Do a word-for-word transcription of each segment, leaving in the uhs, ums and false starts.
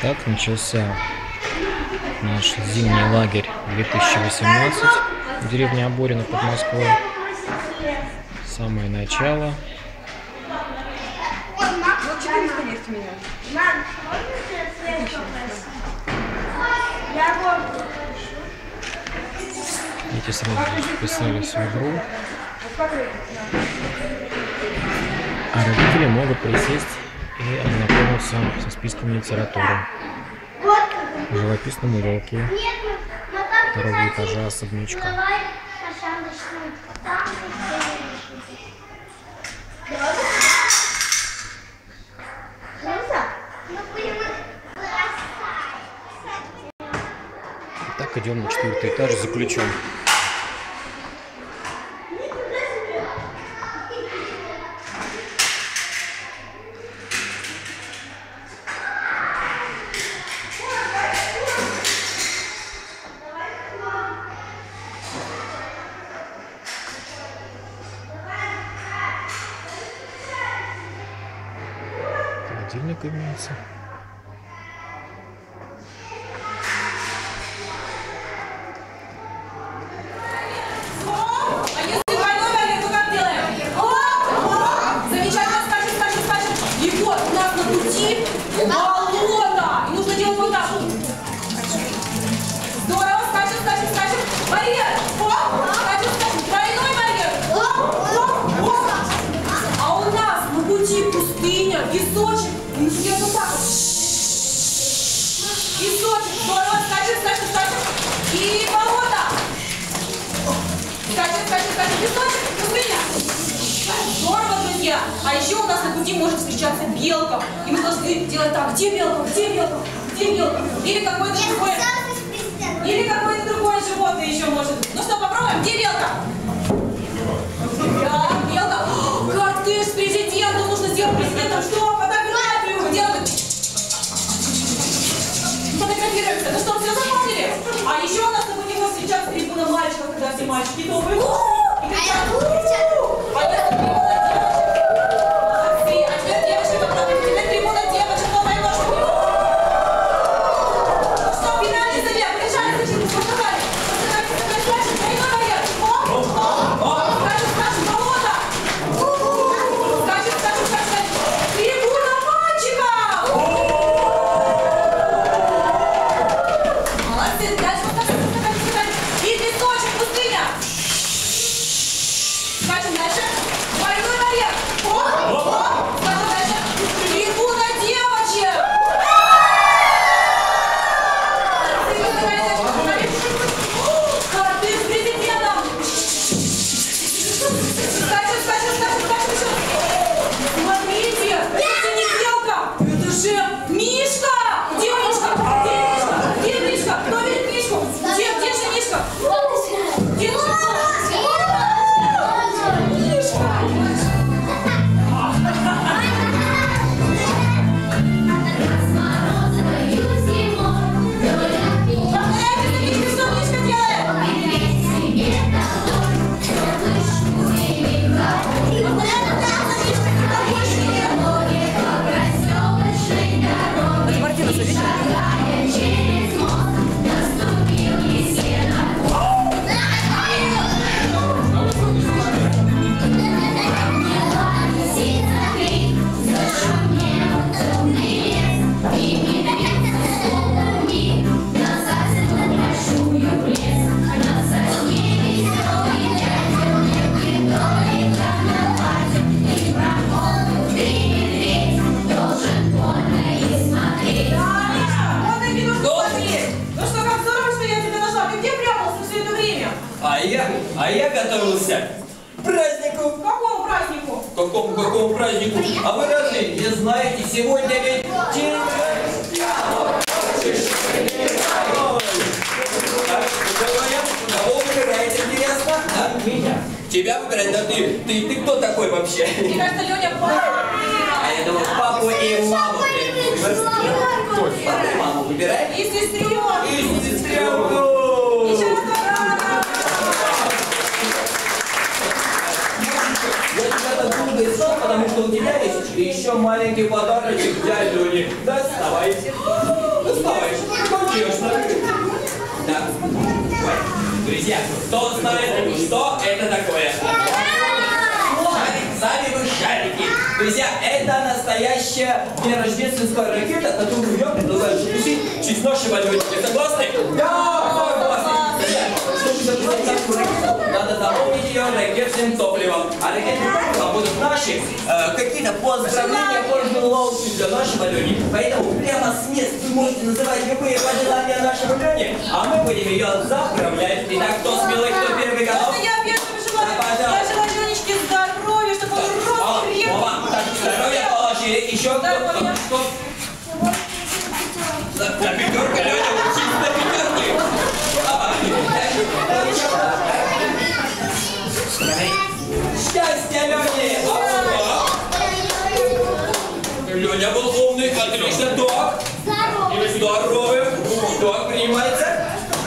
Так начался наш зимний лагерь две тысячи восемнадцать в деревне Оборино под Москвой. Самое начало. Дети сразу вписались в игру, а родители могут присесть и ознакомиться со списком литературы в живописном уголке второго этажа особнячка. Так, идем на четвертый этаж за ключом. Холодильник имеется. Баллона! И нужно делать вот так. Здорово, скачем, скачем, скачем. Барьер! Оп! Скачем, скачем. Тройной барьер. Оп, оп, оп. А у нас на пути пустыня, песочек. И нужно делать вот так вот. Песочек. Здорово, скачем, скачем, скачем. И болото. Скачем, скачем, скачем. Песочек, пустыня. Здорово, друзья! А еще у нас на пути может встречаться белка. И мы должны делать так. Где белка? Где белка? Где белка? Или какое-то другое. Или какое-то другое животное еще может. Ну что, попробуем? Где белка? Да, белка. Кортеж с президентом. Нужно сделать президентом что? Фотографию. Делать. Фотографируемся. Ну что, все запомнили? А еще у нас на пути может встречаться трибуна мальчиков, когда все мальчики добрые. И кричат. А если трибуна девочек? Молодцы. А теперь девочки попробуйте. Теперь трибуна девочек. Новая ножка. Ну что, финальный забег. Прижали, зачем? Показали. Показали, показали, скачем. Тройной барьер. Оп, оп. Скачем, скачем. Болото. Скачем, скачем, скачем. Трибуна мальчиков. Молодцы. Дальше показали, показали, показали. И песочек, пустыня. Скачем дальше. Двойной барьер. Оп, оп. Скачем дальше. Трибуна девочек. Кортеж с президентом. Скачем, скачем, скачем, скачем еще. Смотрите, это не белка. Это же Мишка. Где Мишка? Где Мишка? Где Мишка? Кто видит Мишку? Где, где же Мишка? Где Мишка? А я, а я готовился к празднику. К какому празднику? К какому, какому празднику? А вы разве не знаете, сегодня ведь день рождения. Кого выбирает, интересно? А? Меня. Тебя выбирать? Да ты, ты, ты кто такой вообще? Мне кажется, Леня папа. А я думал, папу и маму. Папу и маму выбирай. И сестренку. И сестренку. Еще раз. Я тебя так долго искал, потому что у тебя есть еще маленький подарочек для Лени. Доставай. Друзья, кто знает, что это такое? Шарик, сами вы шарики. Друзья, это настоящая нерождественская ракета, которую я предлагаю запустить через наши баллончики. Согласны? Да! Согласны. Друзья, чтобы запустить такую ракету, надо наполнить ее ракетным топливом. А ракетным топливом будут наши э, какие-то поздравления, пожелания для нашего Лёни. Поэтому прямо с мест вы можете называть любые пожелания нашему Лёне, а мы будем ее заправлять. Итак, кто смелый, кто первый готов? Я первый желаю. Да, Я желаю Ленечке здоровья, чтобы он рос крепкий. Здоровья положили. Еще кто? Кто? На пятерка, Леня, учись на пятерке. Счастья, Лене! Леня был умный, отлично. Так. Здоровый. Так, принимается.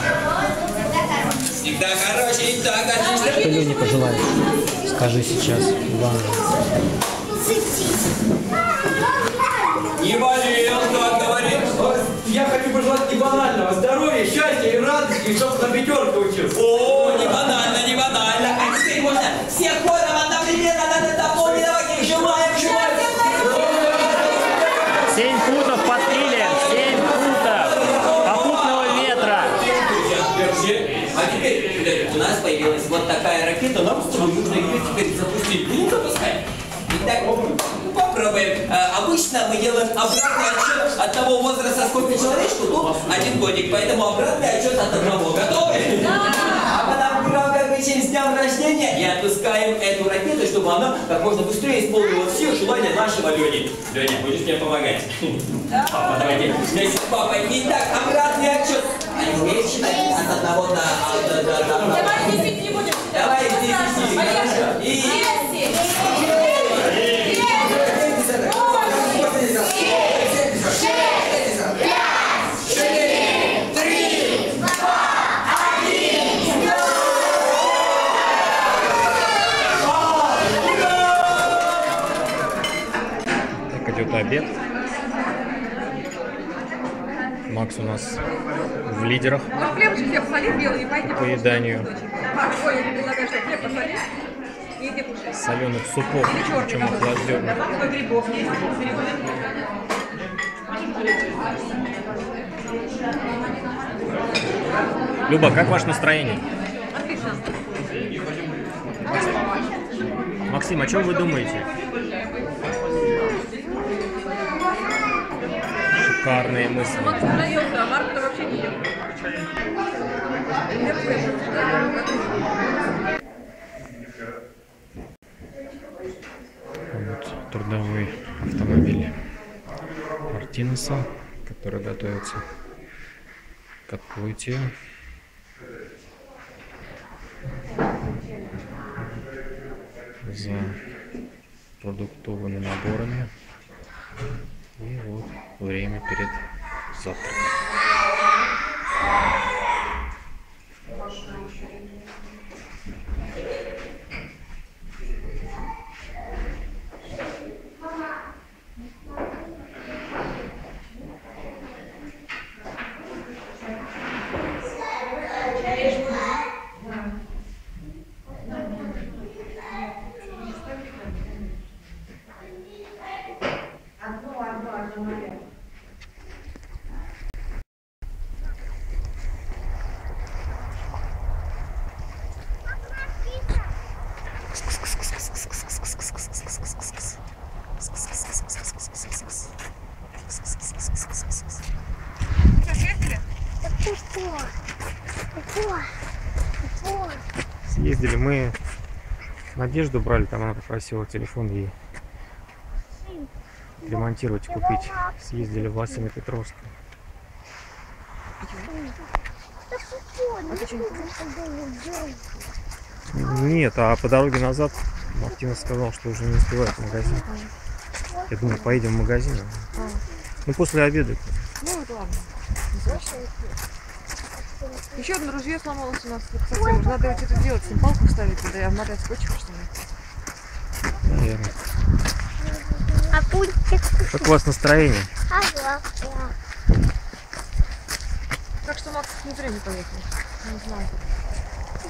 Всегда хороший. Так, отлично. Что Лене пожелаешь? Скажи сейчас. Иван. Не болел, так говорит. Я хочу пожелать не банального здоровья, счастья и радости, и чтобы на пятерку учился. О, не банально, не банально. А теперь можно всех ходом одновременно надо дополнить. Давайте желаем, желаем. Семь футов подпили. Семь футов попутного ветра. А теперь у нас появилась вот такая ракета. Нам с тобой нужно ее теперь запустить. Будем запускать? Итак, попробуем. А, обычно мы делаем обратный отчет от того возраста, сколько человечку, тут один годик, поэтому обратный отчет от одного. Готовы? Да! А потом громко кричим с днем рождения и отпускаем эту ракету, чтобы она как можно быстрее исполнила все желания нашего Лёни. Леня, будешь мне помогать? Да. Папа, давайте вместе с папой. Итак, обратный отчет. А не умеешь считать от одного до... до, до, до, до. Давай десять не будем считать. Давай десять. Хорошо. И... Идет обед. Макс у нас в лидерах Ну, хлеб же все посолить, белый, не пойди. по еданию. Ой, я предлагаю, что хлеб посолить и иди кушай. Соленых супов, причем охлажденных. Много грибов есть, грибы. Люба, как ваше настроение? Отлично. Максим, о чем вы думаете? Шикарные мысли. Макс наелся, а Марк-то вообще не ел. Вот трудовой автомобиль Мартинеса, который готовится к отплытию. За продуктовыми наборами. И вот время перед завтраком. Съездили мы, Надежду брали, там она попросила телефон ей ремонтировать, купить. Съездили в Лосино-Петровск. Нет, а по дороге назад Мартинес сказал, что уже не успевает в магазин. Я думаю, поедем в магазин. Ну, после обеда. Ну, вот ладно. Еще одно ружье сломалось у нас. Совсем. Надо вот это делать, с ним палку вставить, да и обмотать скотчем, что ли. Наверное. А пультик? Как у вас настроение? Ага. Так что Макс не время поехал. Не знаю.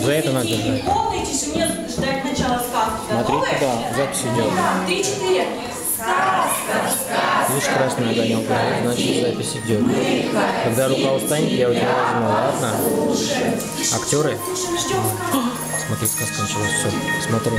За это надо держать. В полной тишине ждать начала сказки. Смотри Готовы? туда, запись идет. Три-четыре. Видишь, красный огонек горит, значит запись идет. Когда рука устанет, я у тебя возьму, ладно? Актеры? Смотри, сказка началась, все, смотри.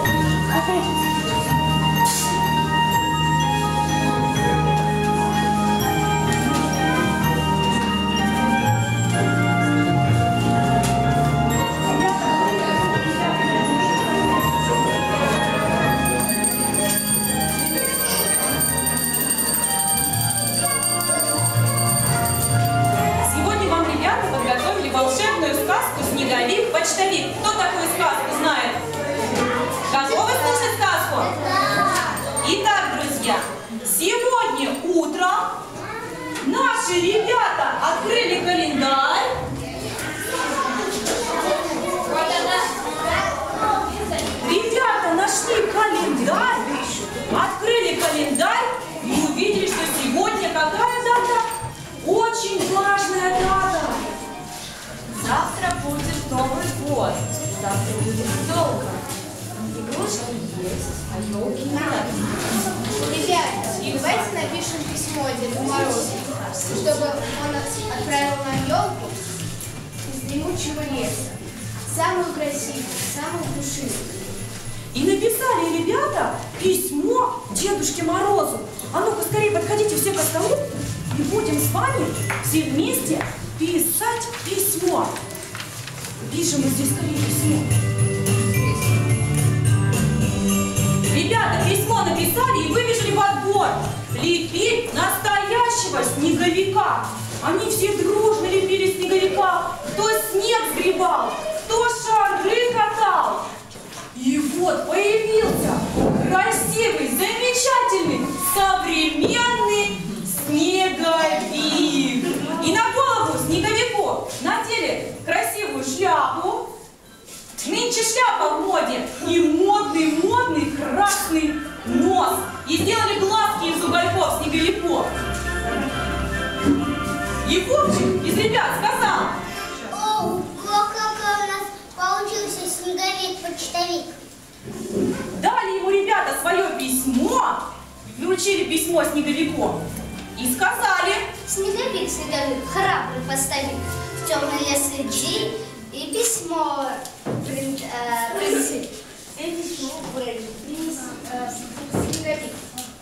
Волшебную сказку «Снеговик-почтовик». Кто такую сказку знает? Готовы слушать сказку? Итак, друзья, сегодня утром наши ребята открыли календарь. Ребята нашли календарь, открыли календарь и увидели, что сегодня какая дата? Очень важная дата. Завтра будет Новый год. Завтра будет долго. Игрушки есть, а елки нет. Ребята, давайте напишем письмо Деду Морозу, чтобы он отправил нам елку из дремучего леса. Самую красивую, самую пушистую. И написали ребята письмо Дедушке Морозу. А ну-ка скорее подходите все к столу и будем с вами все вместе писать письмо. Пишем мы здесь скорее письмо. Ребята письмо написали и выбежали во двор лепить настоящего снеговика. Они все дружно лепили снеговика. Кто снег сгребал, кто шары катал. И вот появился красивый, замечательный, современный снеговик. И на голову снеговику надели красивую шляпу. Нынче шляпа в моде. И модный-модный красный нос. И сделали глазки из угольков снеговику. И Вовчик из ребят сказал: О, какой у нас получился снеговик-почтовик. Дали ему ребята свое письмо, вручили письмо снеговику и сказали: Снеговик, снеговик, храбрый поставик, в темный лес иди, и письмо принеси. Э, и письмо принеси. Э, снеговик.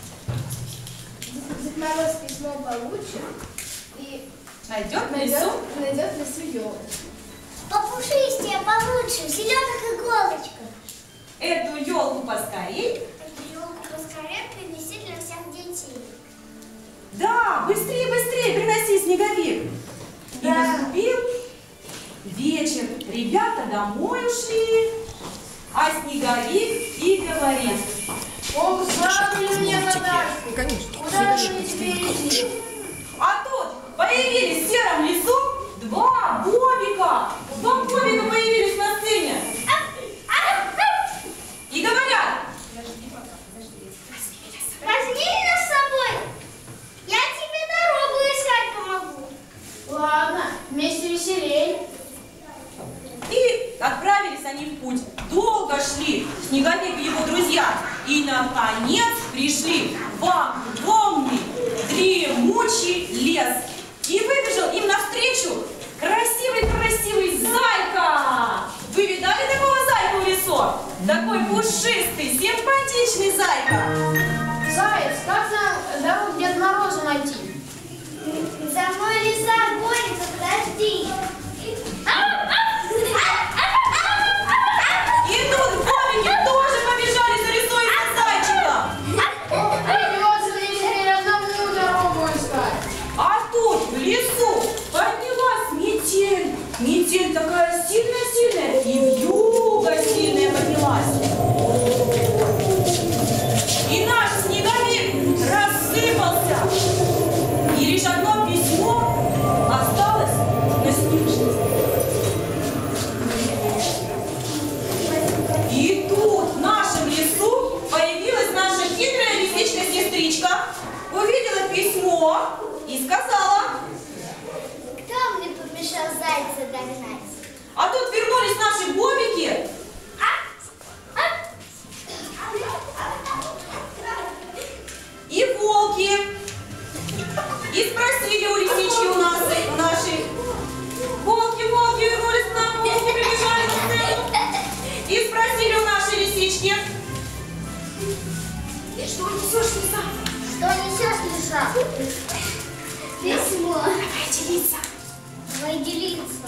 Дед Мороз письмо получит и найдет на лесу, найдет в лесу елочку. Попушистее, получше, в зеленых иголочках. эту елку поскорей. Эту елку поскорее принеси для всех детей. Да, быстрее, быстрее приноси, снеговик. Да. И наступил вечер. Ребята домой ушли, а снеговик и говорит: О, ставили мне задачку. Конечно. Куда же мне теперь идти? А тут появились в сером лесу два бобика. Два бобика появились на сцене. И говорят: Возьми меня с собой. Я тебе дорогу искать помогу. Ладно, вместе веселей. И отправились они в путь. Долго шли снеговик и его друзья. И наконец пришли в огромный дремучий лес. И выбежал им навстречу красивый-красивый зайка. Вы видали такого зайку в лесу? Такой пушистый, симпатичный зайка. Заяц, как нам дорогу Деда Мороза найти? За мной леса гонится, подожди. И тут бобики тоже побежали за лесой и за зайчиком. Придется теперь одному дорогу искать. А тут в лесу поднялась метель. Метель такая сильная-сильная, и вьюга сильная поднялась. И наш снеговик рассыпался. И лишь одно письмо осталось на снежке. И тут в нашем лесу появилась наша хитрая лисичка-сестричка, увидела письмо и сказала: Кто мне помешал зайца догнать? А тут вернулись наши бобики. И волки. И спросили у лисички у нас, у нашей. Волки, волки вернулись к нам, волки прибежали на сцену. И спросили у нашей лисички. Ты что несешь, лиса? Что несешь, лиса? Письмо. Давай делиться. Давай делиться.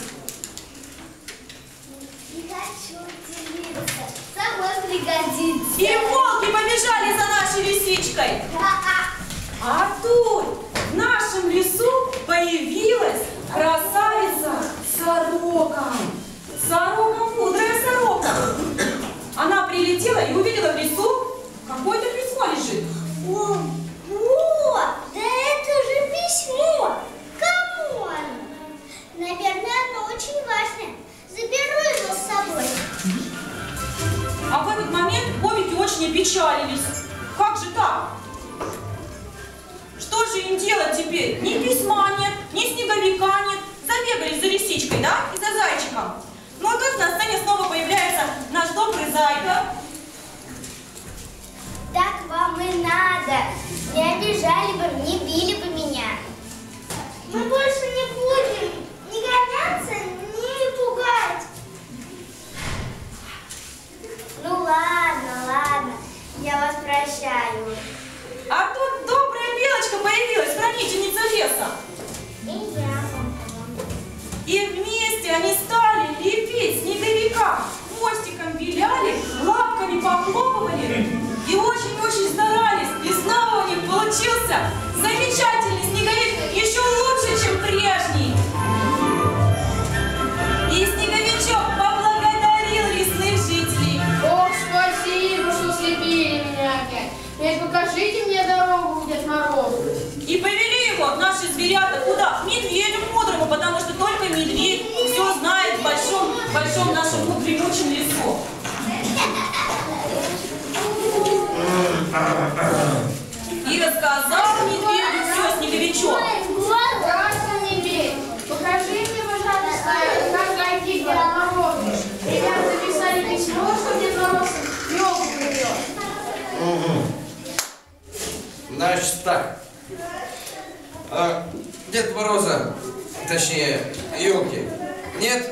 Не хочу делиться. Самой пригодится. И волки побежали за нашей лисичкой. А тут в нашем лесу появилась красавица сорока. Сорока, мудрая сорока. Она прилетела и увидела в лесу какое-то письмо лежит. О, о, да это же письмо. Кому оно? Наверное, оно очень важное. Заберу его с собой. А в этот момент бобики очень опечалились. Как же так? Что же им делать теперь? Ни письма нет, ни снеговика нет. Забегали за лисичкой, да? И за зайчиком. Ну а тут на сцене снова появляется наш добрый зайка. Так вам и надо. Не обижали бы, не били бы меня. Мы больше не будем ни гоняться, ни пугать. Ну ладно, ладно, я вас прощаю. А тут добрая белочка появилась, хранительница леса. И я. И вместе они стали лепить снеговика. Хвостиком виляли, лапками похлопывали. И очень-очень старались. И снова у них получился замечательный снеговик, еще лучше, чем прежний. И снеговичок поблагодарил лесных жителей. Ох, спасибо, что слепили меня опять. Теперь покажите мне дорогу к Дед Морозу. И повели его наши зверята куда? К медведю мудрому, потому что только медведь все знает в большом, большом нашем мудрemучем лесу. И рассказал медведю все снеговичок. Здравствуй, медведь. Покажи мне, пожалуйста, как дойти к Деду Морозу. Ребята написали письмо, что Дед Мороз елку привез. Значит так. А, Дед Мороза, точнее, елки, нет?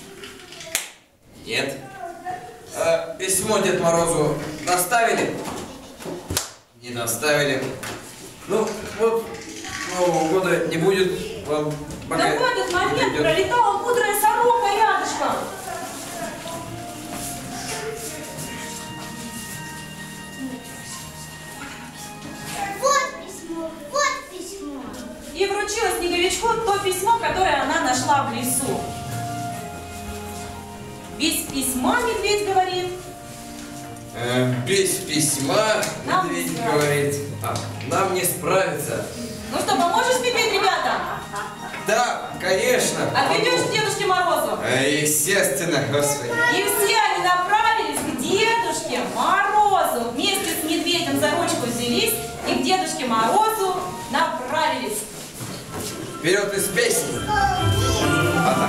Нет. А, письмо Дед Морозу доставили? Не доставили. Ну, вот, Нового года не будет вам пока... Да в этот момент придет. пролетала мудрая сорока рядышком. Вот письмо, вот письмо. И вручила снеговичку то письмо, которое она нашла в лесу. Без письма медведь говорит. Э, без письма, Нам медведь не справиться. говорит, а, нам не справиться. Ну что, поможешь петь, ребята? Да, конечно. Отведешь помогу. к Дедушке Морозу? Э, естественно, господи. И все они направились к Дедушке Морозу. Вместе с медведем за ручку взялись и к Дедушке Морозу направились. Вперед из песни. Ага.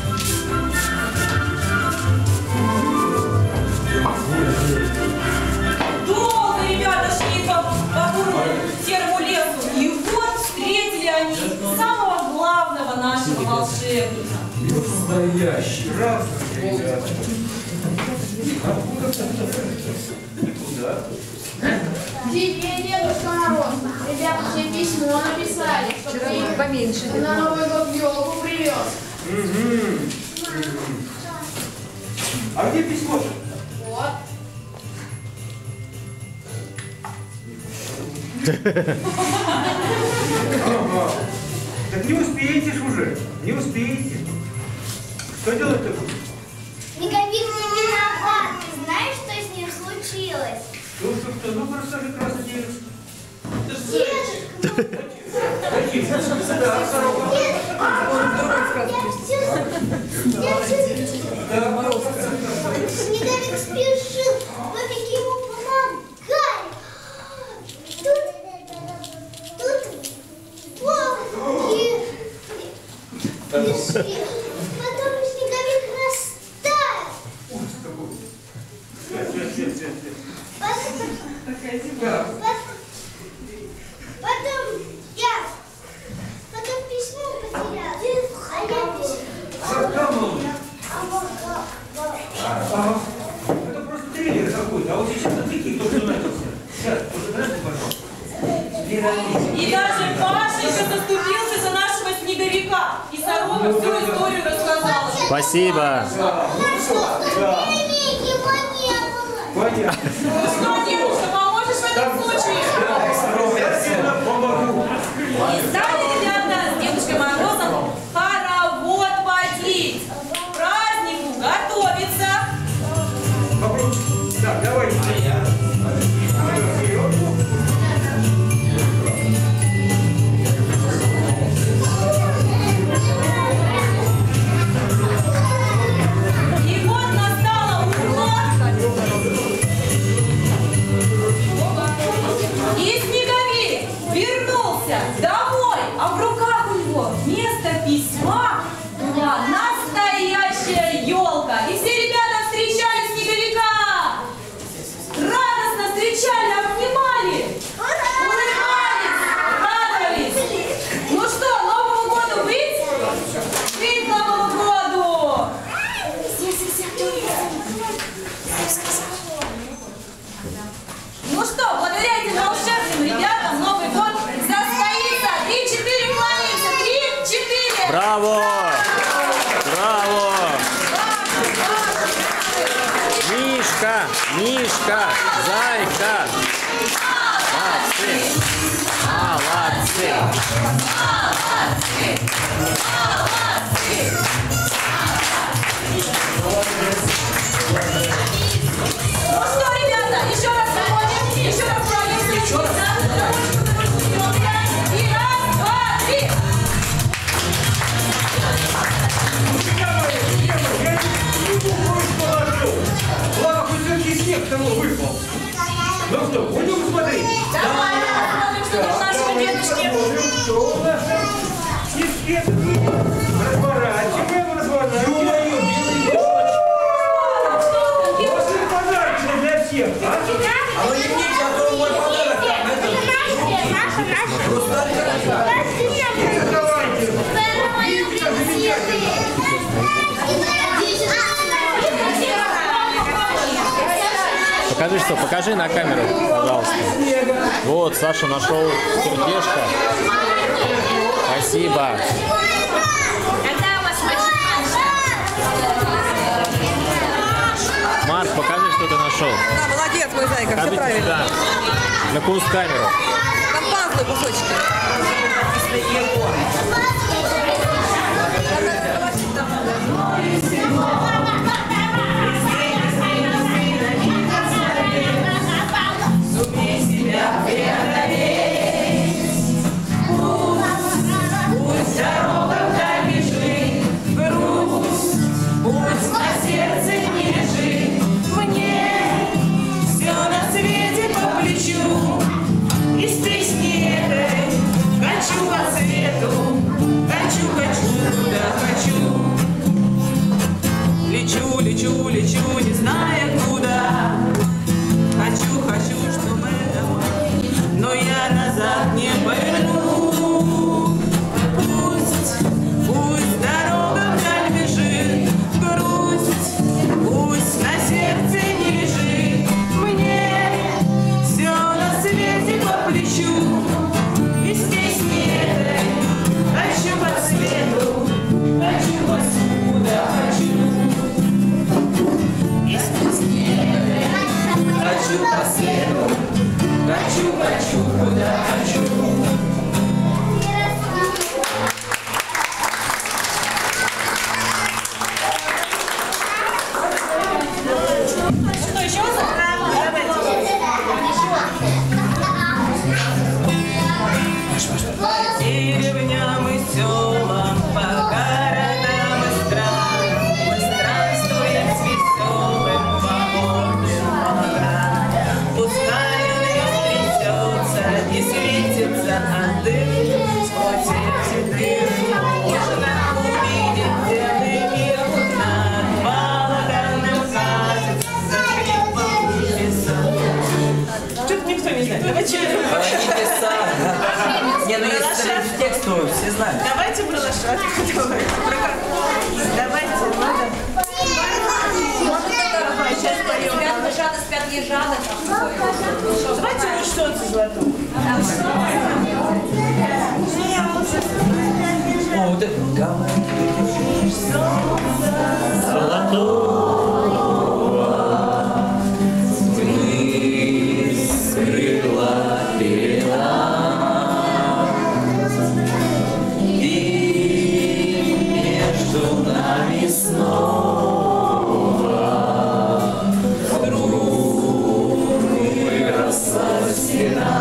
Долго ребята шли по, по бурому серому лесу. И вот встретили они самого главного нашего волшебника. Настоящий. Тебе, Дедушка Мороз, ребята тебе письмо написали, что Вчера ты было поменьше. Дед на Мороз. Новый год елку привез. А где письмо-то? Вот. Ага. Так не успеете ж уже. Не успеете. Что делать-то будете? Снеговик не виноват. Ты знаешь, что с ним случилось? Ну что, что? Ну расскажи, красный дедушка. Дедушка, Каким? Да, сорока. Снеговик спешил, бабики ему помогали. Тут, тут волки пришли. Потом снеговик Да. Потом я, потом письмо потеряла, а я письмо. Ага. Это просто триллер какой-то, а вот сейчас на таких тоже начался. Сейчас, уже знаете, пожалуйста. И даже Пашенька заступился за нашего снеговика. И Сорока всю историю рассказала. Спасибо. Понятно. Ну что, девушка, поможешь в этом случае? Я сильно помогу. Стали, ребята, с Дедушкой Морозом хоровод водить. К празднику готовиться. Попробуй. Так, давайте. И вот настало утро. И снеговик вернулся домой, а в руках у него вместо письма была настоящая елка. И все ребята встречали снеговика. Радостно встречали, обнимали, улыбались, радовались. Ну что, Новому году быть? Быть Новому году! Ну что, благодаря этим волшебным ребятам Новый год состоится. Три-четыре кланяемся. Три-четыре. Браво! Браво! Мишка! Мишка! Зайка! Молодцы! Молодцы! Ну что, ребята, еще раз заходим, еще раз кланяемся. Еще раз. И раз, два, три. Я не положил. Ладно, хоть все-таки снег того выпал. Ну что, будем смотреть? Давай, посмотрим, что тут нашего дедушки. Что у нас там? Снежки. Разворачиваем, разворачиваем. После подарки для всех, а? А вы не видите, а то мой подарок там, это... Давайте. Покажи что, покажи на камеру, пожалуйста. Вот, Саша нашел сердечко. Спасибо. Марк, покажи, что ты нашел. Да, молодец, мой зайка, все Покажите правильно. сюда, на кунсткамеру. Там пазлы кусочки. Лечу, лечу, лечу, не зная куда. Хочу, хочу, чтобы домой, но я назад не поверну. Пусть, пусть дорога вдаль бежит, грусть, пусть на сердце не лежит. Мне все на свете по плечу, и с песней этой хочу по свету, хочу посуда, хочу. Хочу по свету, хочу, хочу, куда хочу. Что, еще раз? По деревням и селам, по городам и странам мы странствуем с веселым вагоном молока. Пускай он не трясется и светится от дым, сквозь эти дыры можно увидеть целый мир. Над Волгом кажется, за хлебом небеса. никто не знает. Давайте. Они писали. Не, ну если в тексту все знают. Давайте про лошадок. Давайте. Сейчас поем. Спят лошады, спят ежаны. Давайте вот что-то золотое. О, вот это. Золотого вниз крыла перела, и между нами снова вдруг выросла стена.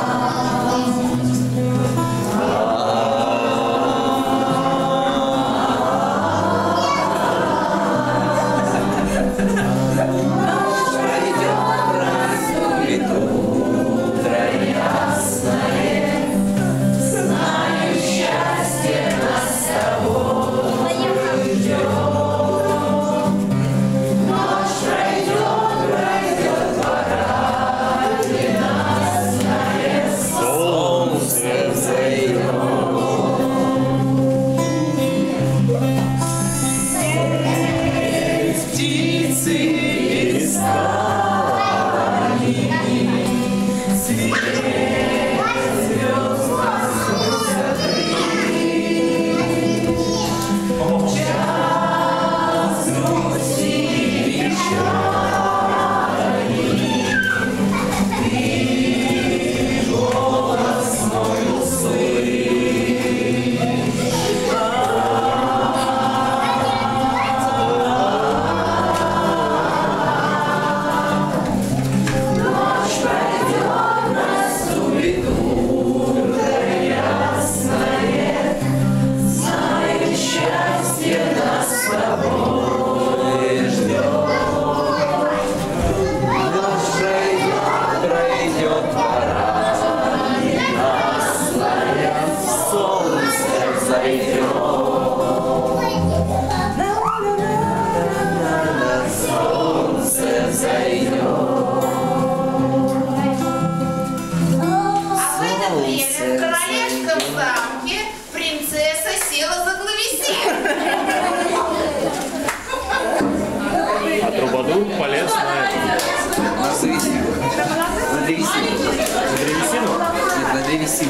Полез на это. На древесину. На древесину. На древесину? Нет, на древесину.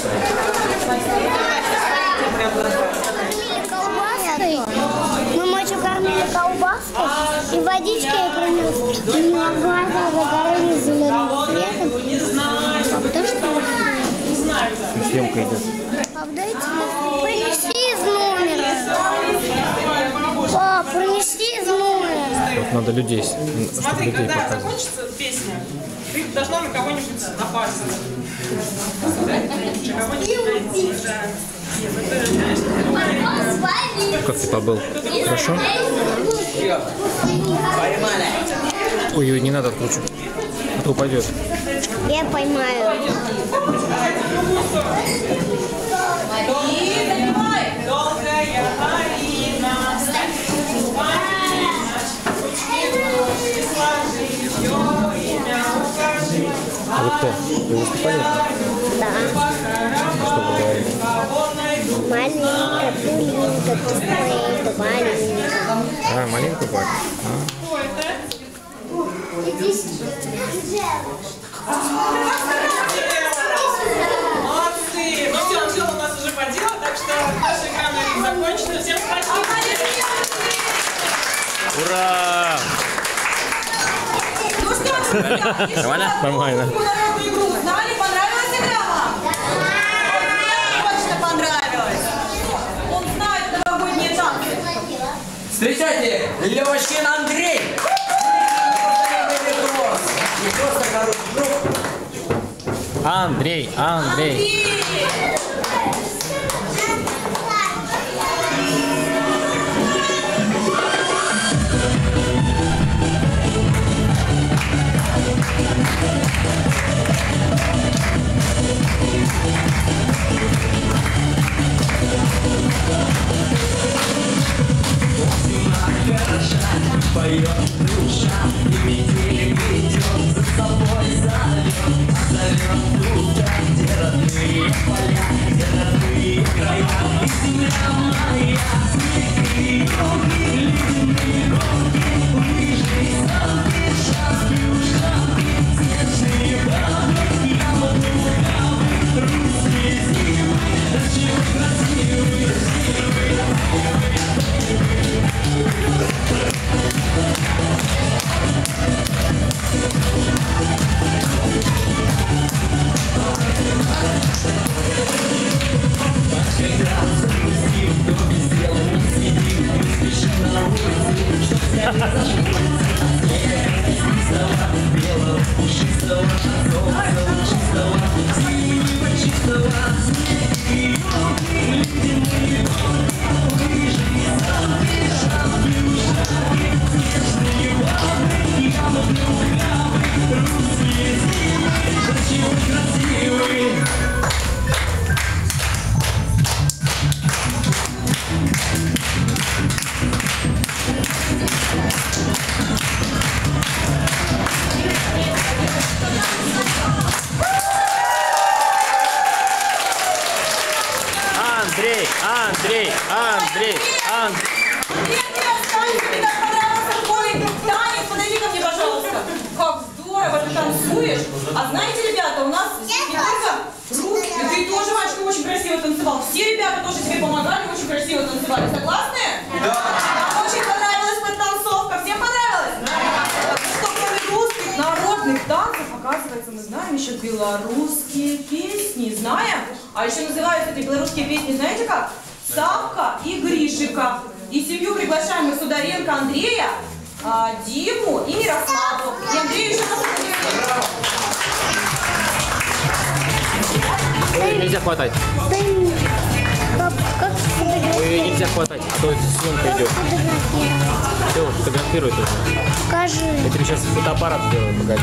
Мы ночью кормили колбаской и водичкой я принес. И у меня глаза загорелись зеленым цветом. Потому что съемка идет. Пап, дайте принеси из номера. Пап, принеси из номера. Вот надо людей, чтобы Смотри, людей когда показывать. закончится песня, ты должна на кого-нибудь напасть. Кого-нибудь Как ты побыл? Хорошо? Ой-ой, не надо откручивать. А то упадет. Я поймаю. Долгая Арина, А вы кто? Вы выступали? Да. А что вы говорите? Маленькая пылинка, тупая, маленькая. А, маленькую бать. молодцы! Ну все, Анжела у нас уже поделала, так что наша камера закончена. Всем спасибо! Ура! Ну что, Нормально? Нормально. народную игру знали? Понравилась игра вам? Мне точно понравилось. Он знает новогодние танцы. Встречайте, Левочкин Андрей! Не просто хороший друг. Андрей, Андрей. Поет душа, и метель ведет за собой зовет. красиво танцевал. Все ребята тоже тебе помогали, очень красиво танцевали. Согласны? Да. Очень понравилась подтанцовка. Всем понравилось? Да. Ну что, кроме русских народных танцев, оказывается, мы знаем еще белорусские песни. Знаем? А еще называются эти белорусские песни, знаете как? Савка и Гришика. И семью приглашаем мы Сударенко Андрея, а, Диму и Мирославу. И Андрею еще раз. Ой, нельзя хватать. Ой, нельзя хватать, а то съемка идет. Все, фотографируй тут. Покажи. Я тебе сейчас фотоаппарат сделаю, погоди.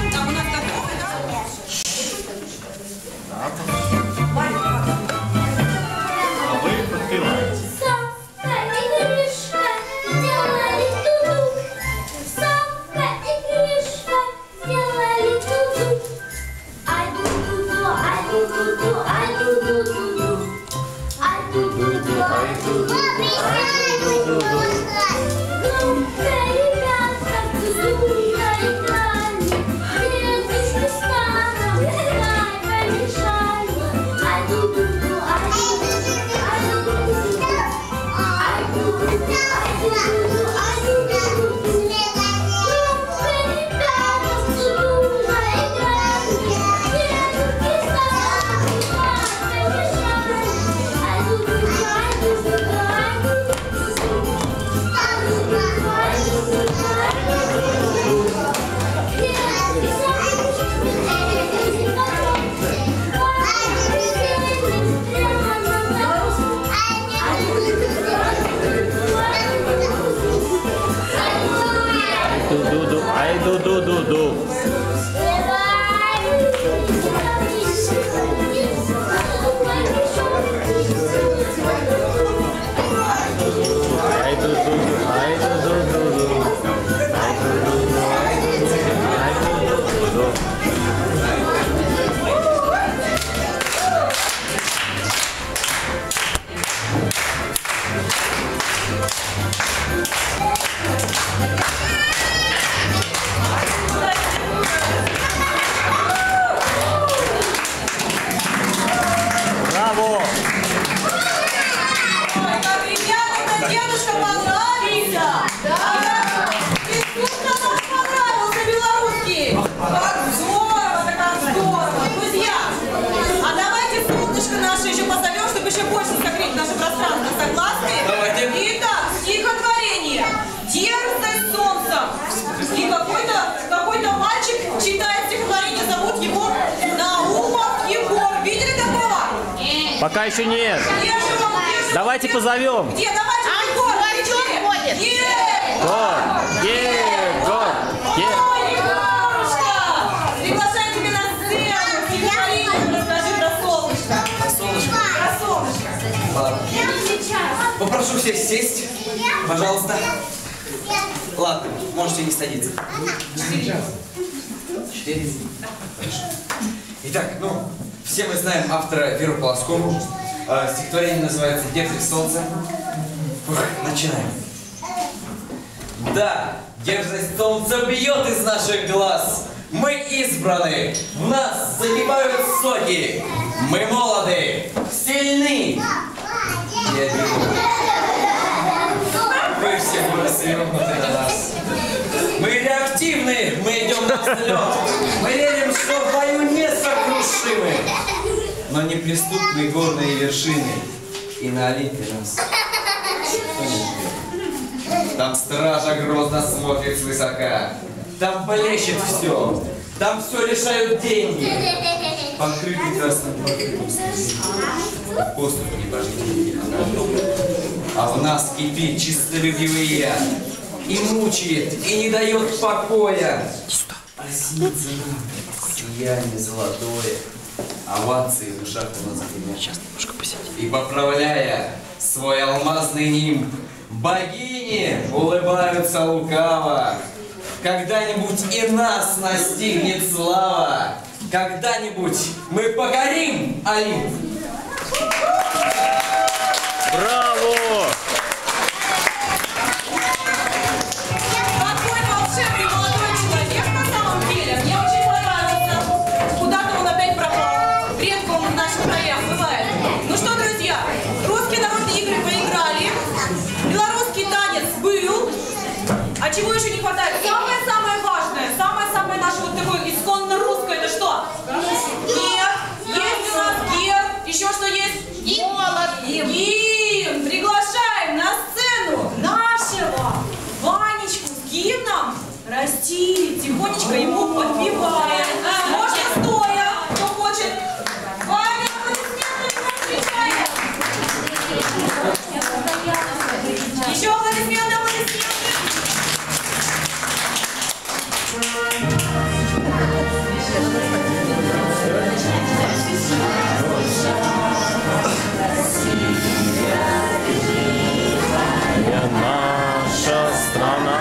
А вы подпеваете. Савка и Гриша сделали ту-ду. Савка и Гриша сделали ту-ду. Ай ду-ду-ду, ай ду-ду-ду, ай ду-ду-ду. Ай ду-ду-ду, ай ду-ду-ду, ай ду-ду-ду. Ну-ка, ребята, ту-ду наиграли. Деточки станом, ай, помешали. Ай ду-ду-ду, ай ду-ду-ду, ай ду-ду-ду. Ай ду-ду-ду, ай ду-ду-ду, ай ду-ду-ду. Ну-ка, ребята, ту-ду наиграли. Деточки станом, ай, помешали. Ай ду-ду-ду, ай ду-ду-ду, ай ду-ду-ду. Ай ду-ду-ду, ай ду-ду-ду, ай ду-ду-ду. Деточки станом, Ду-ду-ду, ай ду-ду-ду-ду. Ай ду-ду-ду, ай ду-ду-ду-ду. Ай ду-ду-ду, ай ду-ду-ду, ай ду-ду-ду. Браво! Ой, как ребята, дедушка понравился! Да! Безумно нам понравился белорусский! Как здорово, да как здорово! Друзья, а давайте солнышко наше еще позовем, чтобы еще больше согреть наше пространство. Согласны? Давайте. Итак, стихотворение. Дерзость солнца. И какой-то какой-то мальчик читает стихотворение, зовут его Наумов Егор. Видели такого? Пока еще нет. Где же он? Где же Давайте он? позовем. Где? Давайте, Егор, ходит. Егор! Егор! Егор! Ой, Егорушка! Приглашаем тебя на сцену. Стихотворение расскажи про солнышко. Солнышко. Про солнышко. Ладно. Попрошу всех сесть, пожалуйста. Ладно, можете не садиться. Четыре. Хорошо. Итак, ну, все мы знаем автора Веру Полоскову. Э, стихотворение называется «Дерзость солнца». Ух, начинаем. Да, дерзость солнца бьет из наших глаз. Мы избраны, в нас загибают соки. Мы молоды, сильны. Я верю. Вы все выросли внутри нас. Мы реактивны, мы идем на взлет. Мы верим, что в бою несокрушимы. Но неприступны горные вершины. И на Олимпе нас никто не ждет. Там стража грозно смотрит свысока. Там блещет все. Там все решают деньги. Покрытый красным покрытым снегом. Поступ небожителей. А в нас кипит чистолюбивый яд. И мучает, и не дает покоя. А снится нам сияние золотое. Овации в ушах у нас гремят. Сейчас немножко посидим. И поправляя свой алмазный нимб, богини улыбаются лукаво. Когда-нибудь и нас настигнет слава. Когда-нибудь мы покорим Олимп. Браво! Какой волшебный молодой человек на самом деле. Мне очень понравился. Куда-то он опять пропал. Редко он в наших краях бывает. Ну Ну что, друзья, русские народные игры поиграли, белорусский танец был. А чего еще не хватает? Самое-самое важное, самое-самое наше вот такое исконно русское, это что? Герб. Есть у нас герб. Еще что есть? Гимн. Гимн. Приглашаем на сцену нашего Ванечку с гимном. Растили, тихонечко ему подпеваем. Можно стоя, кто хочет. Ваня, аплодисменты, встречаем. Еще аплодисменты, аплодисменты. Наша страна.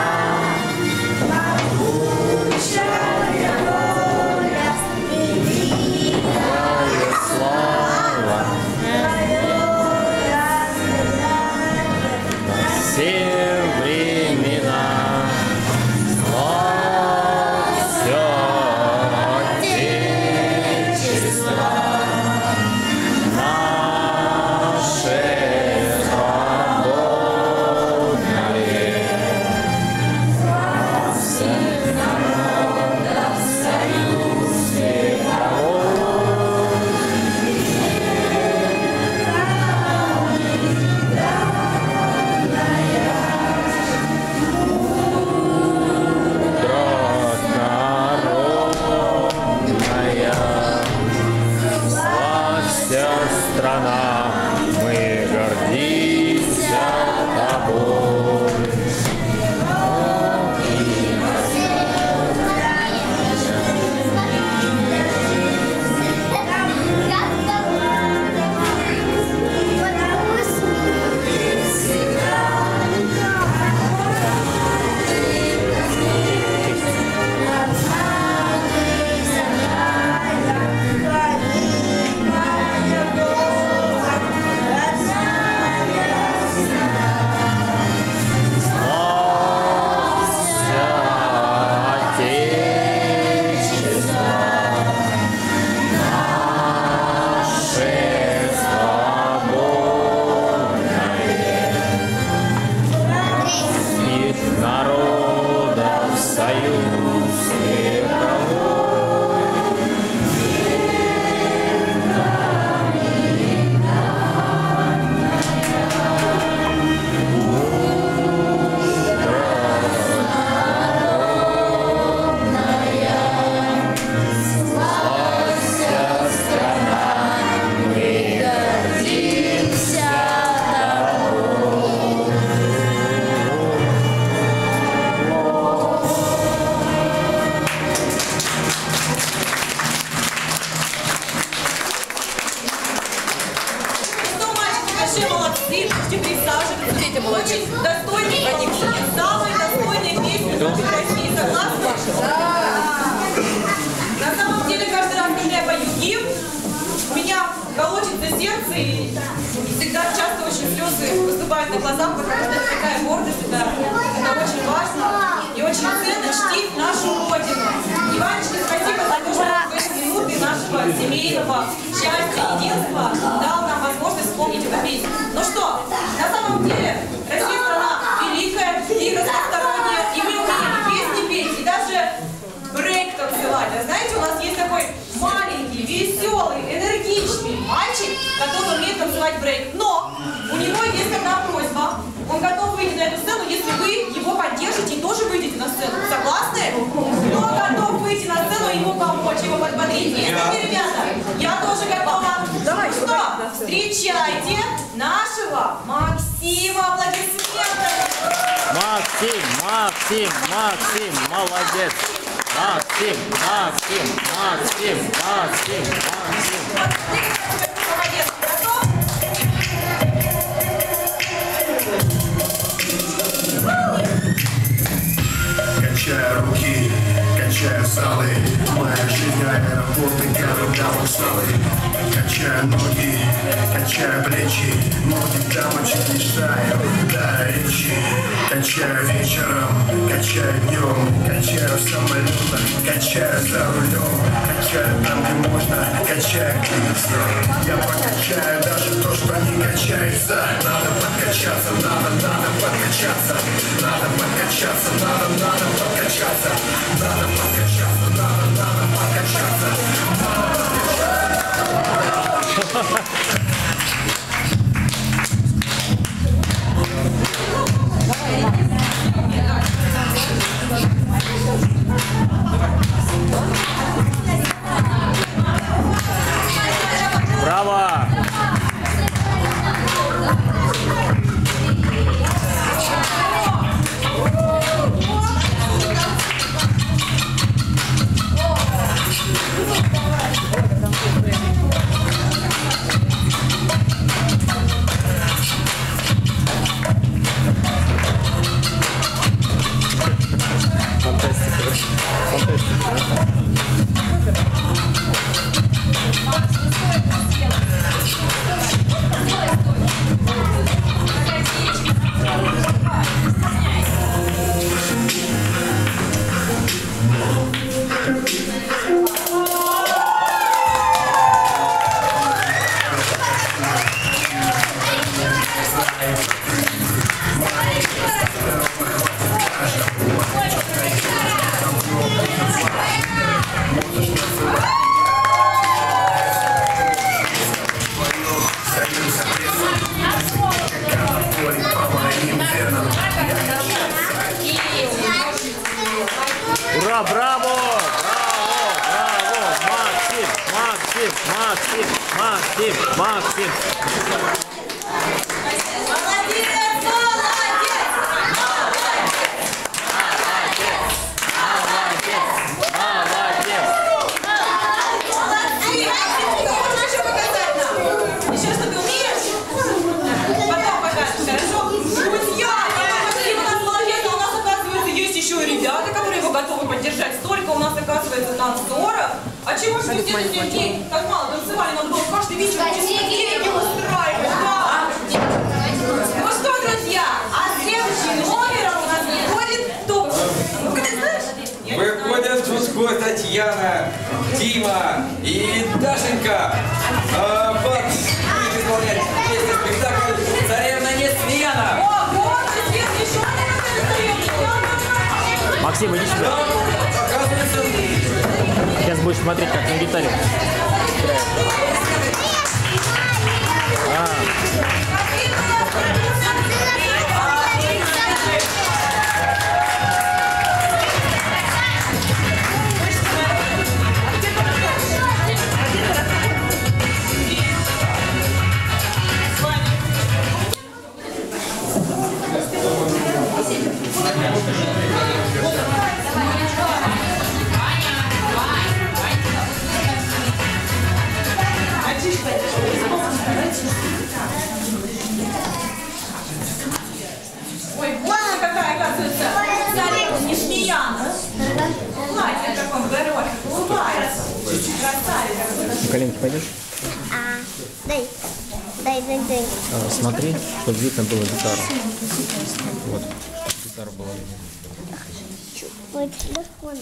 Встречайте нашего Максима. Аплодисменты. Максим, Максим, Максим, молодец. Максим, Максим, Максим, Максим, Максим. Молодец. Готов? Качаю руки, качаю залы. Моя жизнь аэропорты, когда усталый. Качаю ноги, качаю плечи. Ноги дамочек мечтаю, да речи. Качаю вечером, качаю днем. Качаю в самолетах, качаю за рулем. Качаю там, где можно, качаю где не стоит. Я прокачаю даже то, двигается. Надо подкачаться, надо, надо подкачаться. Надо подкачаться, надо, надо подкачаться. Надо подкачаться, надо, надо подкачаться. Браво! Фантастика. Фантастика. Ура, браво! Браво! Браво! Максим! Максим! Максим! Максим! Максим! готовы поддержать. Столько у нас, оказывается, танцоров. А чего же вы все эти день так мало танцевали? Надо было каждый вечер дискотеки устраивать. Да. Ну что, друзья, а следующий номер у нас выходит топ. Ну-ка, ты знаешь? Выходят в Туску Татьяна, Дима и Дашенька. А, вот, будет исполнять песню спектакль «Царевна Несмеяна». О, вот, свет, еще одна царевна. Максим, иди сюда. Сейчас будешь смотреть, как на гитаре играет. А. Ой, вот какая, оказывается, царевна Несмеяна. Платье в каком горошке, улыбается. Красавица. На коленки пойдешь? А, дай, дай, дай, дай. А, смотри, чтобы видно было гитару. Вот, гитара была. Ой, телефон.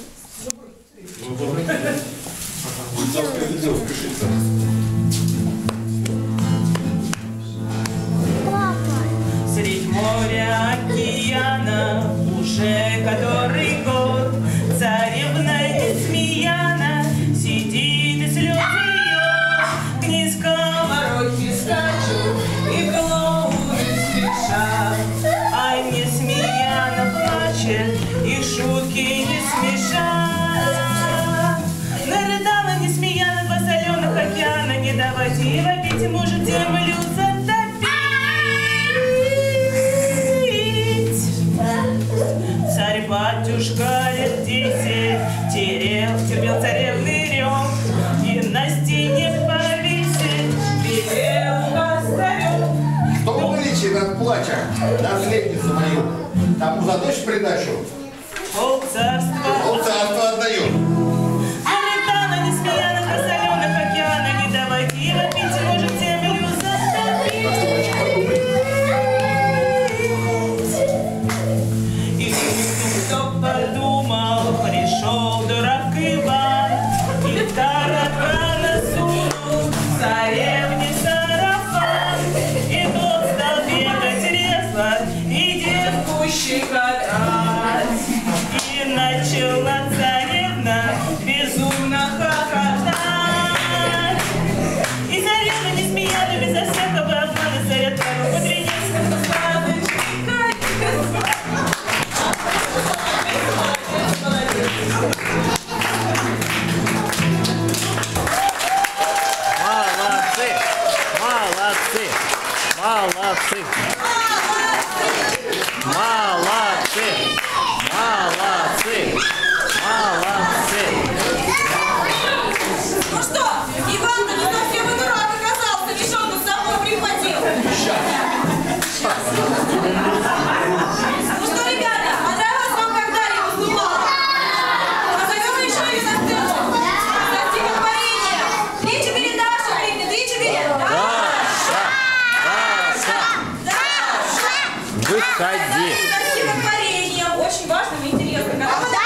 Средь моря океана уже который год царевна Несмеяна сидит и слезы льет, к ней сковородки скачут и клоуны спешат, а Несмеяна плачет и шутки не смешат. Нарыдала Несмеяна два соленых океана, не доводила пить может землю затопить. Царь-батюшка лет десять терел, терпел царевный рев, и на стене повесит велел поставил. Что вы говорите над плачем, наследницу мою? Тому за дочь придачу? Пол царства, Пол царства отдаю. Нарыдала Несмеяна два соленых океана, не доводила пить может землю затопить. Кто подумал, пришел дурак Иван, и таракана сунул царевне сарафан, и тот Молодцы! Молодцы! Молодцы! Молодцы! Ну что, Иван-то не совсем и дурак оказался, девчонку с собой прихватил. Ну что, ребята, понравилось вам, как Дарья выступала? Позовем еще ее на сцену. За стихотворение. Три-четыре Даша крикнет. Три-четыре. Даша! Даша! Даша! Выходи! За стихотворением. Очень важным и интересным.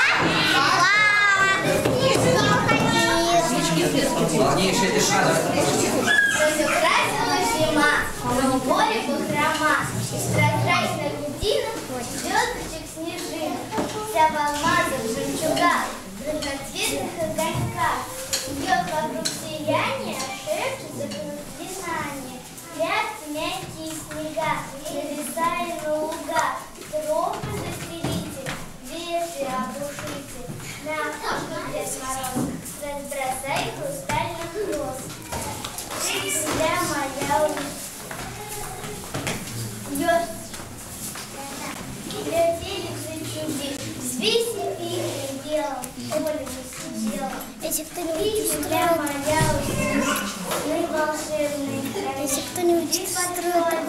Полнейшая тишина. Разукрасила зима, но море бахрома. Из прозрачных льдинок звездочек снежинок. Вся в алмазах, жемчугах, разноцветных огоньках. Идет вокруг сияния, шепчет заклинание. Прятки мягкие снега, леса и на лугах. Тропы застелитель, ветви обрушитель. На окошко Дед Мороз, разбросай хрустальных роз. Земля моя уйдет, летели жемчуги, взвесни их делом, поле сидела. Если кто-нибудь земля моя уйдет, мы волшебные края. Если кто-нибудь строит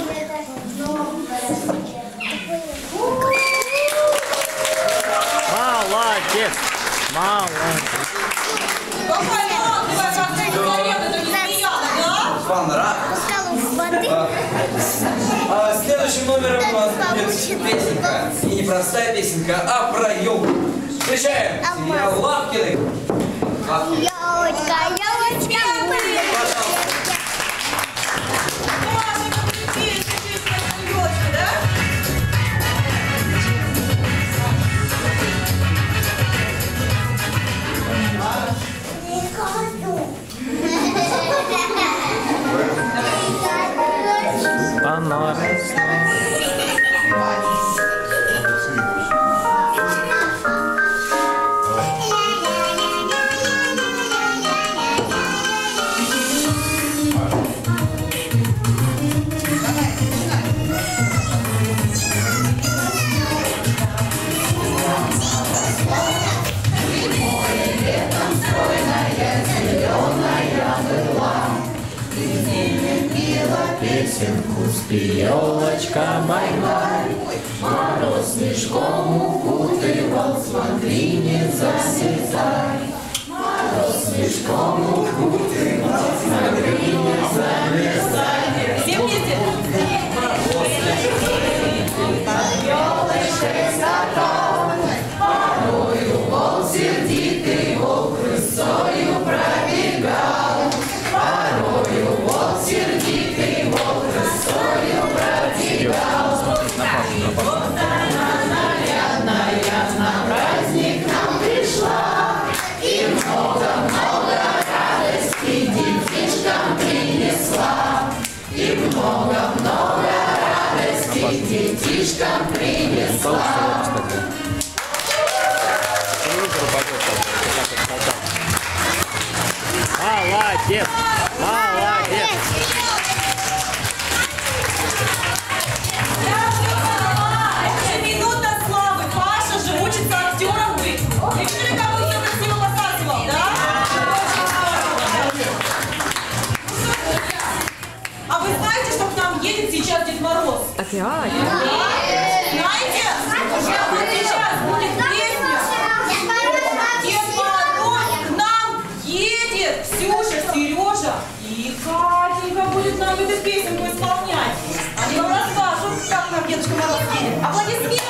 Молодец! Молодец! А следующим номером у нас будет песенка. И не простая песенка, а про елку. Встречаем семья Лапкиных. Елочка, елочка, песенку спи, елочка бай-бай. Мороз снежком укутывал, смотри, не замерзай. Мороз снежком укутывал, смотри, не замерзай. Все вместе. Под елочкой скакал, порою волк сердитый, волк рысою пробегал. Порою волк сердитый, волк рысою пробегал. Вот она нарядная на праздник нам пришла, и много-много радости детишкам принесла. И много-много радости детишкам принесла. Молодец! Молодец! Минута славы. Паша же учится актером быть. И видели, как он все красиво посасывал, да? А вы знаете, что к нам едет сейчас Дед Мороз? Опять? Знаете? Сейчас будет песня. Дед Мороз к нам едет. Ксюша, Сережа и Катенька будет нам эту песенку исполнять. Они вам расскажут, как нам Дедушка Мороз едет. Аплодисменты!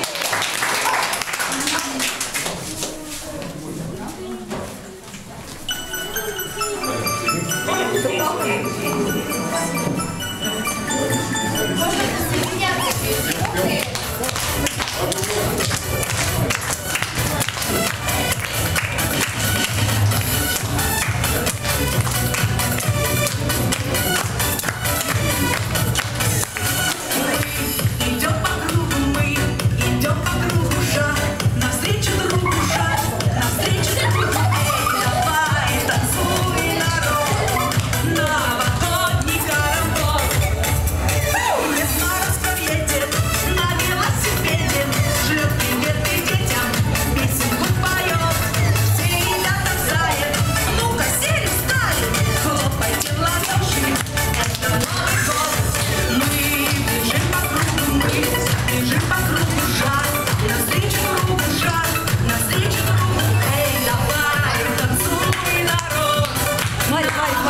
Идем по кругу мы, идем по кругу шаг, навстречу другу шаг, навстречу другу. Эй, давай, танцуй, народ, новогодний карambol.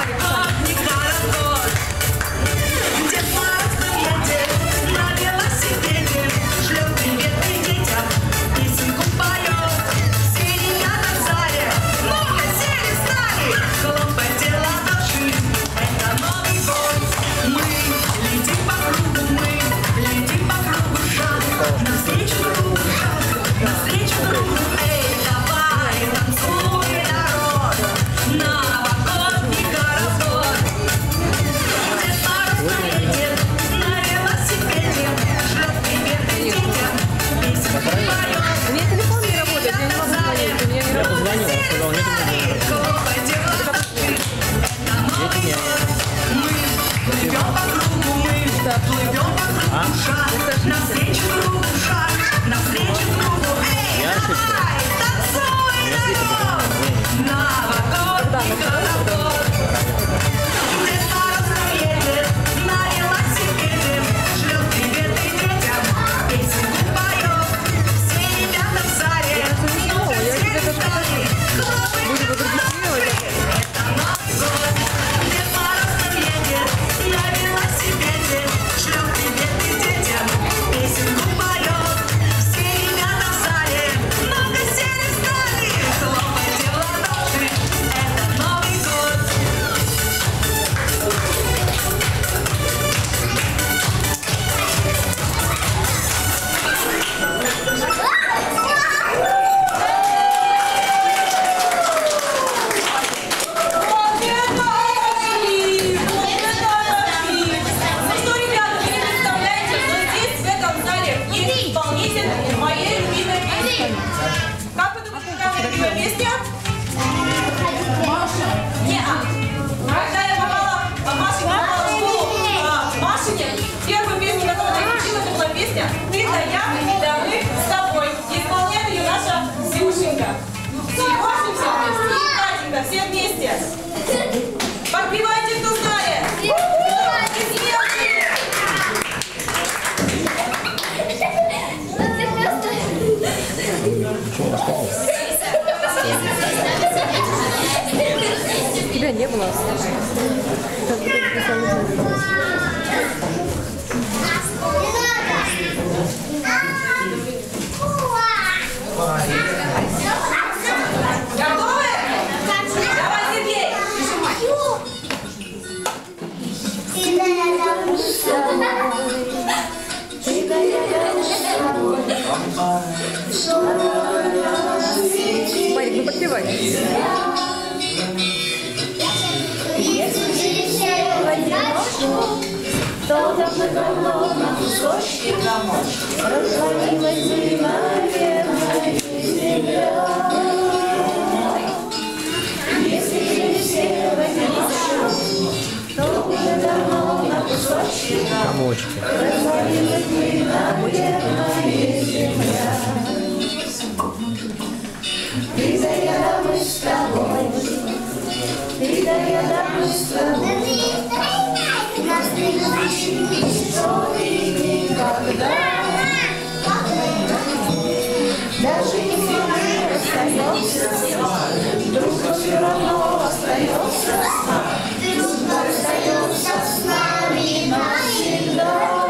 Все вместе. Подпевайте, кто знает. Тебя не было. Марик, ну подпевай. Что заплакало на кусочки комочек, развалилась и, наверное, земля. Если же все возьмешь, то уже давно на кусочки комочки, развалилась и, наверное, земля. Ты да я, да мы с тобой, ты да я, да мы с тобой. Нас пригласили истории никогда. Даже если мы расстаемся, дружба все равно остается. Дружба остается с нами навсегда.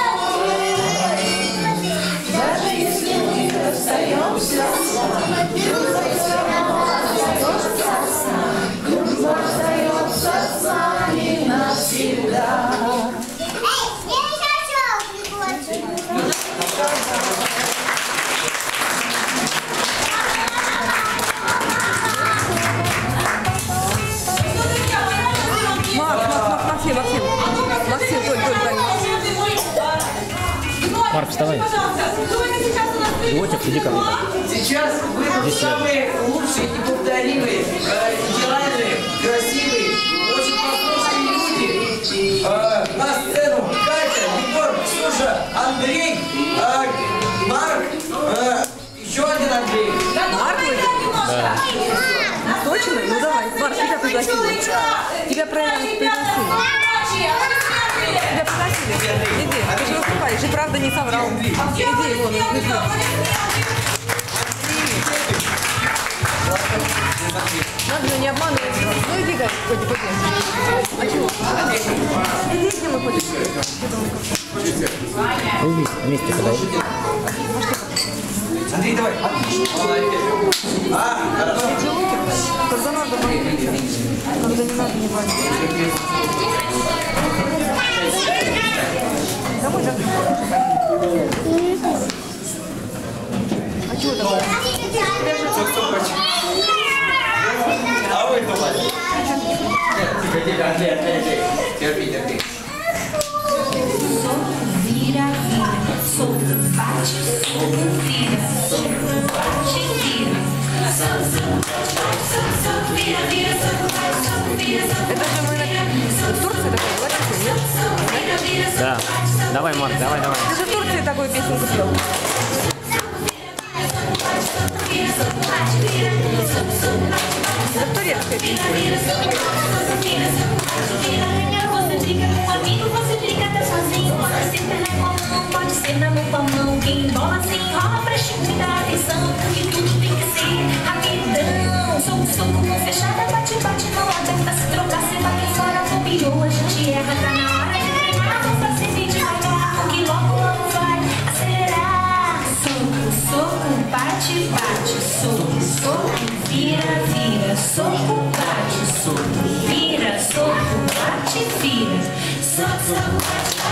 Даже если мы расстаемся, дружба все равно остается с нами. Дружба остается с нами навсегда. Максим, Максим. Максим, Толь, Толь, Толь. Марк, вставай. Животик, иди ко мне. Сейчас вы самые лучшие, неповторимые, э, идеальные, красивые, очень послушные люди. Э, на сцену Катя, Егор, Ксюша, Андрей, э, Марк, э, еще один Андрей. Марк будет? Да. Точно? Ну давай, Марк, тебя пригласили. Тебя пригласили. Тебя пригласили. Иди, ты же выступаешь, и правда не соврал. Иди, вон, иди. Надо же не обманывать. Ну иди, Гарик, пойди, пойди. А чего? Иди, иди, мы ходим. Вы вместе, вместе подойдите. Андрей, давай. А, хорошо. Когда надо, когда не надо, не важно. Домой, да? А чего такое? А вы кто? Тихо, тихо, Андрей, Андрей, Андрей. Терпи, терпи. Vira, vira, solta, bate, solta, vira, solta, bate, vira. Vira, vira, solta, bate, solta, vira. Это же мы на Турции такой, нет? Да. Давай, Марк, давай, давай. Ты же в Турции такую песенку пел. Это турецкая песня. Você fica até sozinho, pode ser na mão, pode ser na mão, mão. Quem bola se enrola, preste muita atenção, porque tudo tem que ser rapidão. Soco, soco, mão fechada, bate, bate, mão aberta. Se trocar, você bate fora, bobeou, a gente erra, tá na hora de treinar. Vamos pra sempre devagar, que logo, logo vai acelerar. Soco, soco, bate, bate, soco, soco, vira, vira, soco, bate, soco, vira, soco, bate, vira. Soco, soco, bate,